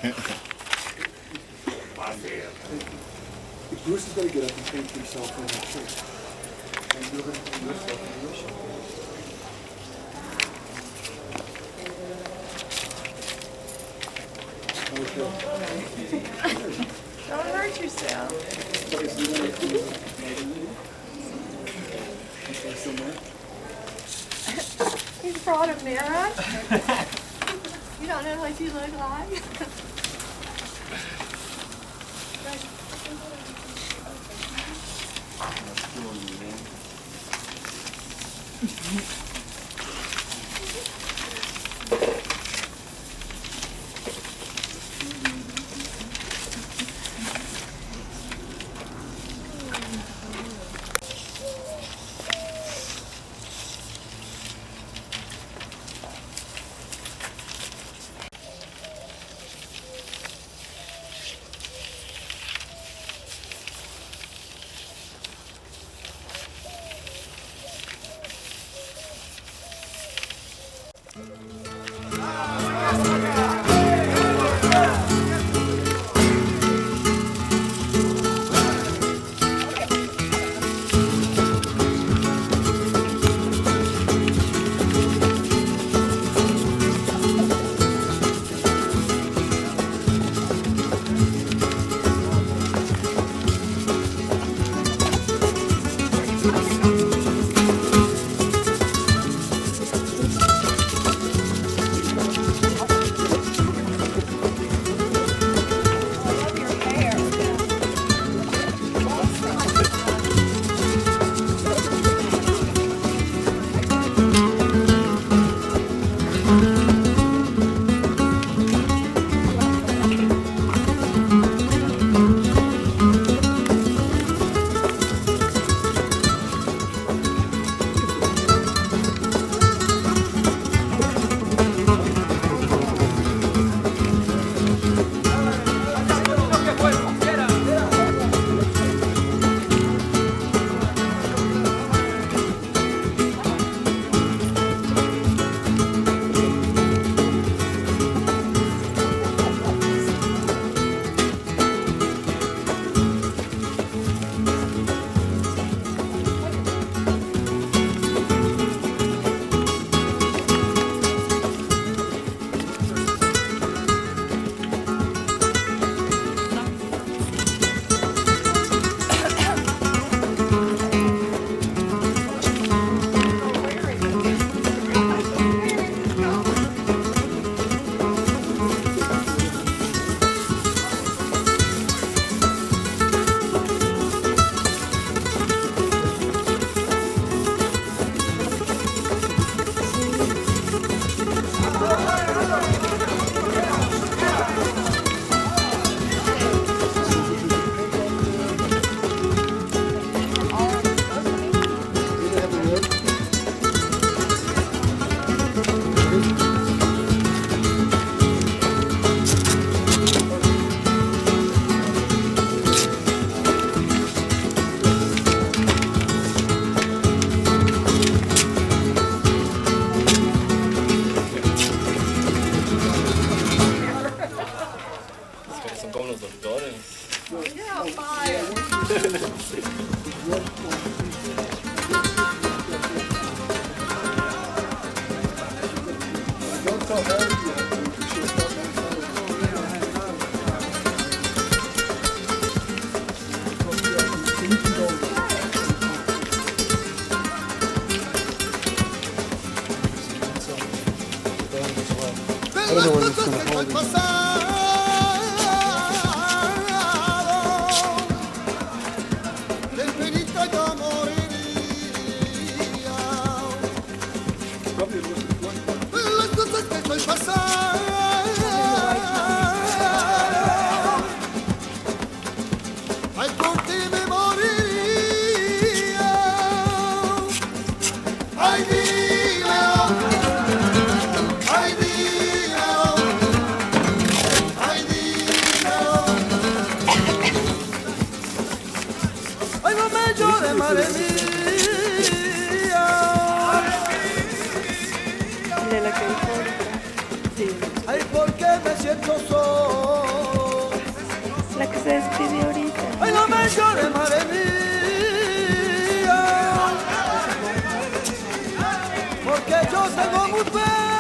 Bruce is going to get up and paint himself in that tree. And you're going to paint yourself in your shape. Don't hurt yourself. He's brought a mirror. You don't know what you look like. I don't know where it's going to hold it. De la que dijo ahorita. Sí. Ay, porque me siento solo. La que se despidió ahorita. Ay, no me llores, madre mía, porque yo tengo muy pena.